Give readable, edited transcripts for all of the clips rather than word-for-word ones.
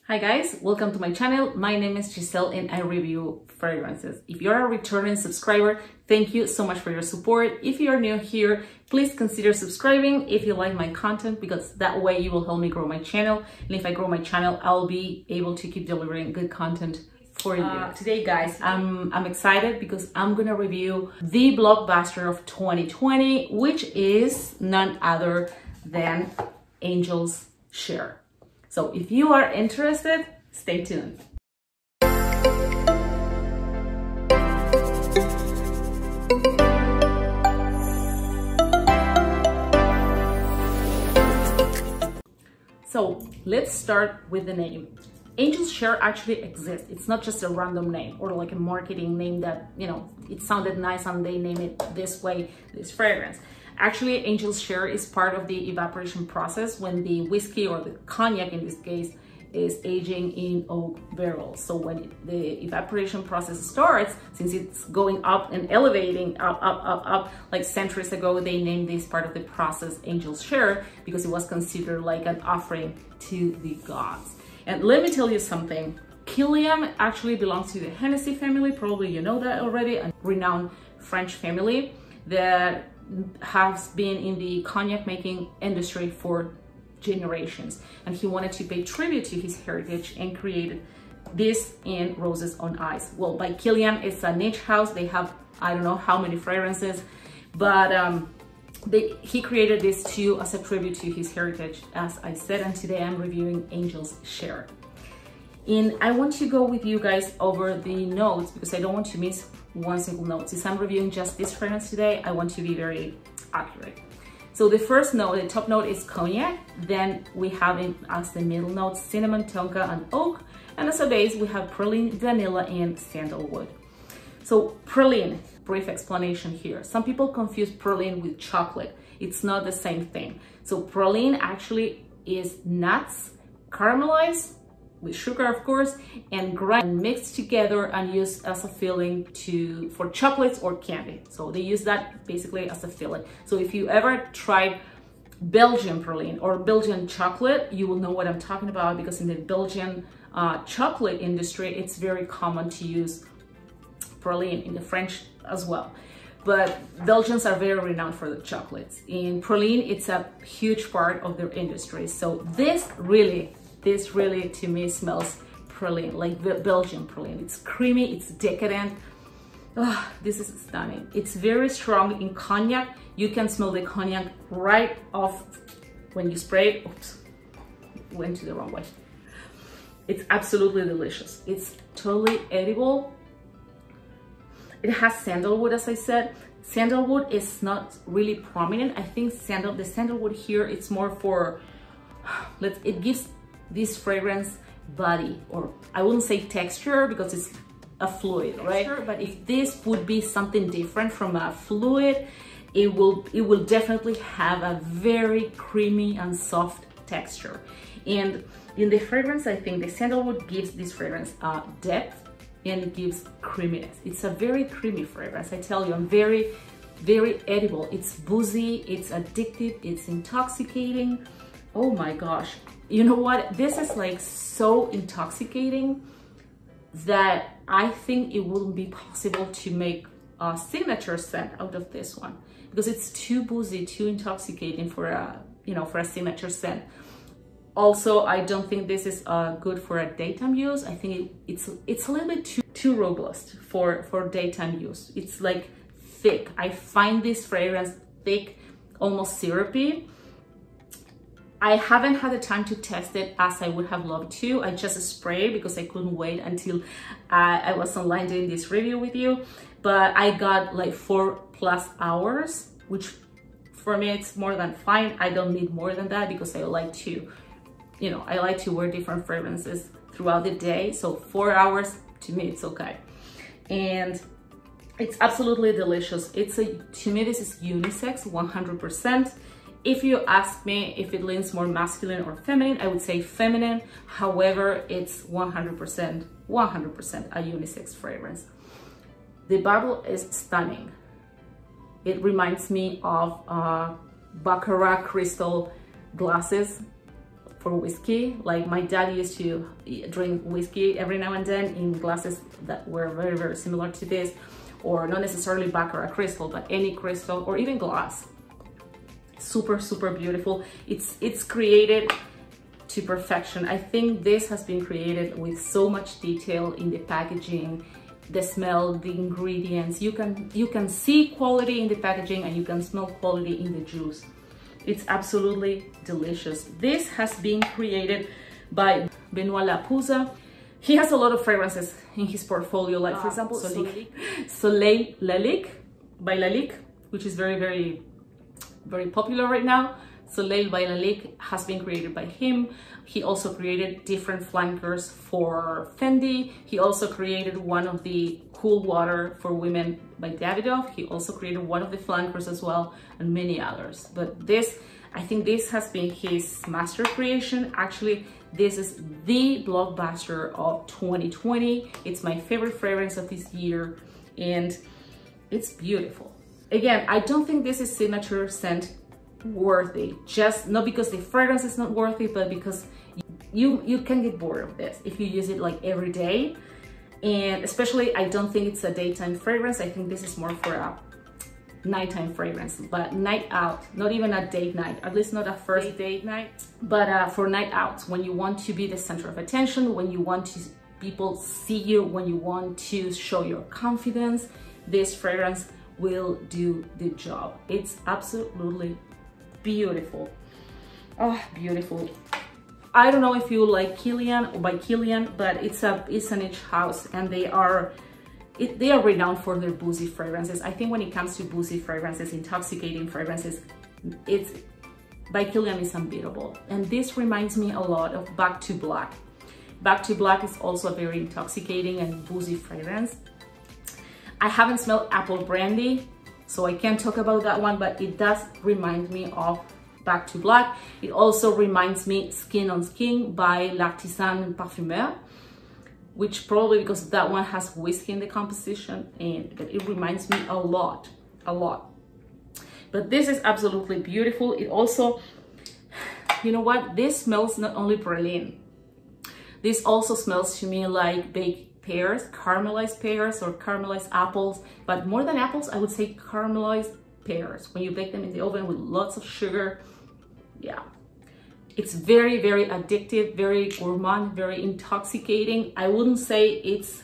Hi guys, welcome to my channel. My name is Giselle and I review fragrances. If you're a returning subscriber, thank you so much for your support. If you're new here, please consider subscribing if you like my content, because that way you will help me grow my channel. And if I grow my channel, I'll be able to keep delivering good content for you. Today guys, I'm excited because I'm gonna review the blockbuster of 2020, which is none other than Angel's Share. So if you are interested, stay tuned. So let's start with the name. Angel's Share actually exists. It's not just a random name or like a marketing name that, it sounded nice and they name it this way, this fragrance. Actually, Angel's Share is part of the evaporation process when the whiskey, or the cognac in this case, is aging in oak barrels. So when the evaporation process starts, since it's going up and elevating up, like centuries ago, they named this part of the process Angel's Share because it was considered like an offering to the gods. And let me tell you something, Kilian actually belongs to the Hennessy family. Probably you know that already, a renowned French family that has been in the cognac making industry for generations, and he wanted to pay tribute to his heritage and created this in Roses on Ice. Well, by Kilian, it's a niche house. They have I don't know how many fragrances, but he created this too as a tribute to his heritage, as I said, and today I'm reviewing Angel's Share. And I want to go with you guys over the notes because I don't want to miss one single note. Since I'm reviewing just this fragrance today, I want to be very accurate. So the first note, the top note, is cognac. Then we have it as the middle note, cinnamon, tonka, and oak. And as a base, we have praline, vanilla, and sandalwood. So praline, brief explanation here. Some people confuse praline with chocolate. It's not the same thing. So praline actually is nuts, caramelized, with sugar of course, and grind and mixed together and used as a filling for chocolates or candy. So they use that basically as a filling. So if you ever tried Belgian praline or Belgian chocolate, you will know what I'm talking about, because in the Belgian chocolate industry, it's very common to use praline, in the French as well. But Belgians are very renowned for the chocolates. In praline, it's a huge part of their industry. So this really to me smells praline, like Belgian praline. It's creamy, it's decadent. Oh, this is stunning. It's very strong in cognac. You can smell the cognac right off when you spray it. Oops, went to the wrong way. It's absolutely delicious. It's totally edible. It has sandalwood, as I said. Sandalwood is not really prominent. I think the sandalwood here, it's more for, it gives this fragrance body, or I wouldn't say texture because it's a fluid, right? But if this would be something different from a fluid, it will definitely have a very creamy and soft texture. And in the fragrance, I think the sandalwood gives this fragrance depth and it gives creaminess. It's a very creamy fragrance. I tell you, I'm very, very edible. It's boozy, it's addictive, it's intoxicating. Oh my gosh. You know what? This is like so intoxicating that I think it wouldn't be possible to make a signature scent out of this one, because it's too boozy, too intoxicating for a, for a signature scent. Also, I don't think this is good for a daytime use. I think it's a little bit too robust for daytime use. It's like thick. I find this fragrance thick, almost syrupy. I haven't had the time to test it as I would have loved to. I just sprayed because I couldn't wait until I was online doing this review with you. But I got like 4+ hours, which for me, it's more than fine. I don't need more than that because I like to, I like to wear different fragrances throughout the day. So 4 hours, to me, it's okay. And it's absolutely delicious. To me, this is unisex, 100%. If you ask me if it leans more masculine or feminine, I would say feminine. However, it's 100% a unisex fragrance. The bottle is stunning. It reminds me of Baccarat crystal glasses. for whiskey. Like my dad used to drink whiskey every now and then in glasses that were very, very similar to this, or not necessarily Baccarat crystal, but any crystal or even glass. Super, super beautiful. It's created to perfection. I think this has been created with so much detail in the packaging, the smell, the ingredients. You can see quality in the packaging and you can smell quality in the juice. It's absolutely delicious. This has been created by Benoit Lapouza. He has a lot of fragrances in his portfolio, like for example, Soleil Lalique by Lalique, which is very, very, very popular right now. Soleil by Lalique has been created by him. He also created different flankers for Fendi. He also created one of the cool water for women by Davidoff. He also created one of the flankers as well, and many others. But this, I think this has been his master creation. Actually, this is the blockbuster of 2020. It's my favorite fragrance of this year, and it's beautiful. Again, I don't think this is signature scent worthy, just not because the fragrance is not worthy, but because you can get bored of this if you use it like every day. And especially, I don't think it's a daytime fragrance. I think this is more for a nighttime fragrance, but night out, not even a date night, at least not a first date night, but for night out, when you want to be the center of attention, when you want to people see you, when you want to show your confidence, this fragrance will do the job. It's absolutely beautiful. Oh, beautiful. I don't know if you like Kilian or by Kilian, but it's a niche house, and they are renowned for their boozy fragrances. I think when it comes to boozy fragrances, intoxicating fragrances, it's by Kilian is unbeatable. And this reminds me a lot of Back to Black. Back to Black is also a very intoxicating and boozy fragrance. I haven't smelled apple brandy, so I can't talk about that one, but it does remind me of Back to Black. It also reminds me Skin on Skin by L'Artisan Parfumeur, which probably because that one has whiskey in the composition, and it reminds me a lot. But this is absolutely beautiful. It also, you know what? This smells not only praline. This also smells to me like baked pears, caramelized pears or caramelized apples, but more than apples, I would say caramelized pears when you bake them in the oven with lots of sugar. Yeah, it's very, very addictive, very gourmand, very intoxicating. I wouldn't say it's,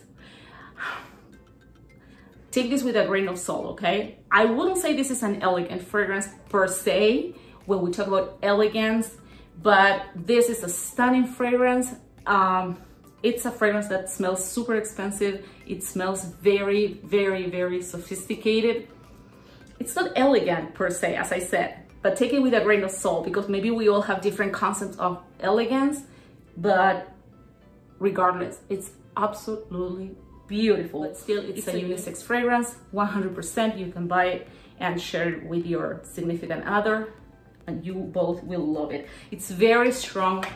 take this with a grain of salt, okay? I wouldn't say this is an elegant fragrance per se when we talk about elegance, but this is a stunning fragrance. It's a fragrance that smells super expensive. It smells very, very, very sophisticated. It's not elegant per se, as I said, but take it with a grain of salt, because maybe we all have different concepts of elegance, but regardless, it's absolutely beautiful. But still, it's a unisex fragrance, 100%. You can buy it and share it with your significant other, and you both will love it. It's very strong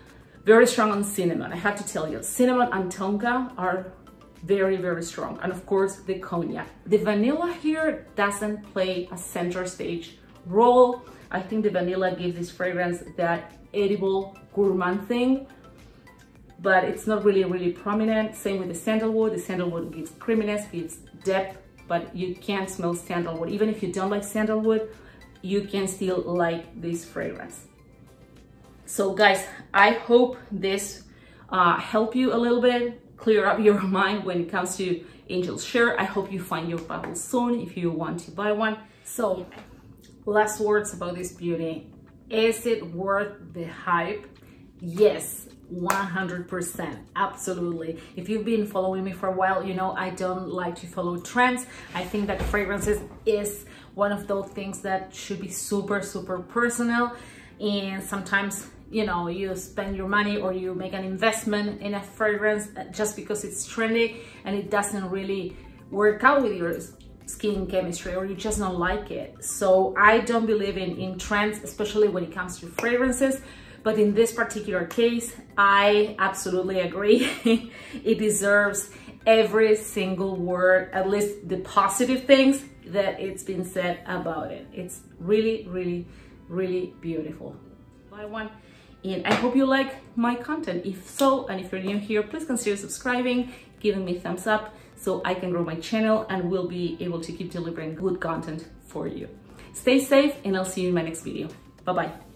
on cinnamon. I have to tell you, cinnamon and tonka are very, very strong. And of course, the cognac. The vanilla here doesn't play a center stage role. I think the vanilla gives this fragrance that edible gourmand thing, but it's not really, really prominent. Same with the sandalwood. The sandalwood gives creaminess, gives depth, but you can't smell sandalwood. Even if you don't like sandalwood, you can still like this fragrance. So guys, I hope this helped you a little bit, clear up your mind when it comes to Angel's Share. I hope you find your bottle soon if you want to buy one. So last words about this beauty. Is it worth the hype? Yes, 100%, absolutely. If you've been following me for a while, you know I don't like to follow trends. I think that fragrances is one of those things that should be super, super personal. And sometimes, you know, you spend your money or you make an investment in a fragrance just because it's trendy and it doesn't really work out with your skin chemistry, or you just don't like it. So I don't believe in trends, especially when it comes to fragrances. But in this particular case, I absolutely agree. It deserves every single word, at least the positive things that it's been said about it. It's really, really, really beautiful. Buy one And I hope you like my content. If so, and if you're new here, please consider subscribing, giving me a thumbs up so I can grow my channel and will be able to keep delivering good content for you. Stay safe and I'll see you in my next video. Bye-bye.